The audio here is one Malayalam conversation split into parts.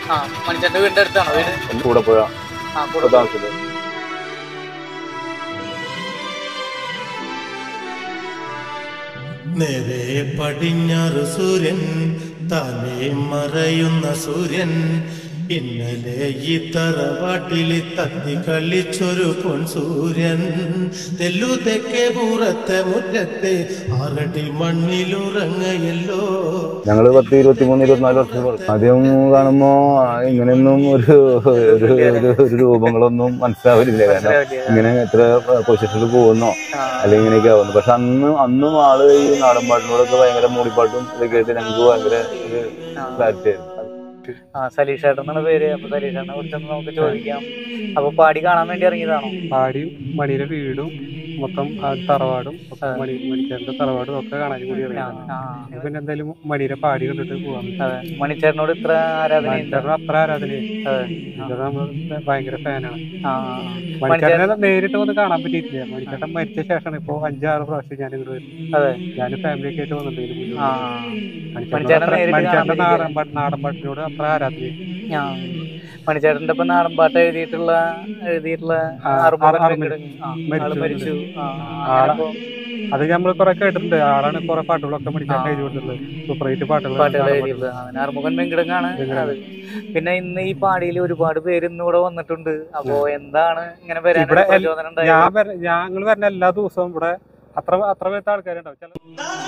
ആ മണിച്ചേട്ടൻ്റെ വീടിൻ്റെ അടുത്താണോ വീട്? കൂടെ പോയാ കൂടെ താമസിച്ചത്. നേരെ പടിഞ്ഞാറ് സൂര്യൻ താനേ മറയുന്ന സൂര്യൻ ഇന്നലെ ഈ തറവാട്ടില് തത്തി കളിച്ചൊരു പൊൻസൂര്യൻ തെല്ലു തെക്കേ പൂറത്തെ മുറ്റത്തെ ആറടി മണ്ണിലുറങ്ങയല്ലോ. ഞങ്ങള് 10, 23, 24 വർഷം ആദ്യം കാണുമ്പോ ഇങ്ങനെയൊന്നും ഒരു രൂപങ്ങളൊന്നും മനസ്സിലാവില്ല. കാരണം ഇങ്ങനെ എത്ര പൊസിഷനിൽ പോകുന്നോ അല്ലെങ്കിൽ ഇങ്ങനെയൊക്കെ ആവുന്നു. പക്ഷെ അന്നും ആള് ഈ നാടൻ പാട്ടിനോടൊക്കെ ഭയങ്കര മൂളിപ്പാട്ടും ഇതൊക്കെ ആയിട്ട് ഞങ്ങൾക്ക് ഭയങ്കര ഒരു ക്ലാരിറ്റി ആയിരുന്നു. സലീഷ് ചേട്ടൻ എന്നാണ് പേര്. അപ്പൊ സലീഷ് ചേട്ടനെ കുറിച്ചൊന്ന് നമുക്ക് ചോദിക്കാം. അപ്പൊ പാടി കാണാൻ വേണ്ടി ഇറങ്ങിയതാണോ? പാടിയും മണിയുടെ വീടും മൊത്തം തറവാടും മണിച്ചേട്ടന്റെ തറവാടും ഒക്കെ കാണാൻ കൂടി ഇറങ്ങിയതാണ്. പിന്നെ എന്തായാലും മണിയുടെ പാടി കണ്ടിട്ട് പോവാം. അതെ, മണിച്ചേട്ടനോട് ഇത്ര ആരാധന? അത്ര ആരാധനയാണ്. നമ്മൾ ഭയങ്കര ഫാനാണ്. മണിച്ചേട്ടനെ നേരിട്ട് വന്ന് കാണാൻ പറ്റിയിട്ടില്ല. മണിച്ചേട്ടൻ മരിച്ച ശേഷമാണ് ഇപ്പൊ 5-6 പ്രാവശ്യം ഞാൻ ഇങ്ങോട്ട് വരുന്നത്. അതെ, ഞാൻ ഫാമിലിയൊക്കെ ആയിട്ട് വന്നിട്ടുണ്ടെങ്കിൽ മണിച്ചേട്ടന്റെ നാടൻ പാട്ടിനോട് അത്ര ആരാധനയാണ്. മണിച്ചേട്ടന്റെ ഇപ്പൊ നാടൻ പാട്ട് എഴുതിയിട്ടുള്ള മരിച്ചു. അത് നമ്മൾ കുറെ കേട്ടിട്ടുണ്ട്. ആളാണ് കുറെ പാട്ടുകളൊക്കെ മണിച്ചേട്ടൻ എഴുതി കൊടുത്തിട്ടുള്ളത്. സൂപ്പറായിട്ട് പാട്ടുകൾ എഴുതിയിട്ടുള്ളത് ആറുമുഖൻ വെങ്കിടങ്ങാണ്. പിന്നെ ഇന്ന് ഈ പാടിയിൽ ഒരുപാട് പേര് ഇന്നിവിടെ വന്നിട്ടുണ്ട്. അപ്പൊ എന്താണ് ഇങ്ങനെ വരാൻ പ്രചോദനം ഉണ്ടായത്? ഞങ്ങൾ വരുന്ന എല്ലാ ദിവസവും ഇവിടെ അത്ര പേരത്തെ ആൾക്കാരുണ്ടാവും. ചില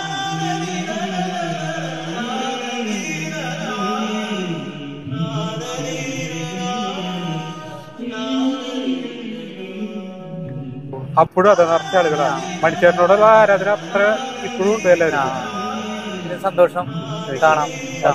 അപ്പോഴും അതെ നിറച്ച ആളുകളാണ്. മണിച്ചേട്ടനോടുള്ള ആരാധന അത്ര ഇപ്പോഴും ഉണ്ട് എല്ലാവരും. സന്തോഷം കാണാം.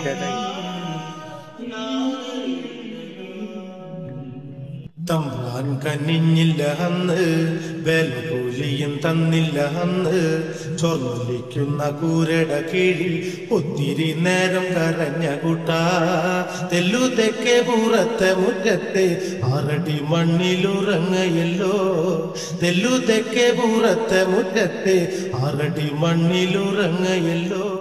തമ്പ്രാൻ കനിഞ്ഞില്ല അന്ന്, വേലകൂലിയും തന്നില്ല അന്ന്, ചൊല്ലിക്കുന്ന കൂരട കീഴിൽ ഒത്തിരി നേരം കരഞ്ഞ കൂട്ടാ. തെല്ലു തെക്കേ പൂറത്തെ മുറ്റത്തെ ആറടി മണ്ണിലുറങ്ങയല്ലോ. തെല്ലു തെക്കേ പൂറത്തെ മുറ്റത്തെ ആറടി മണ്ണിലുറങ്ങയല്ലോ.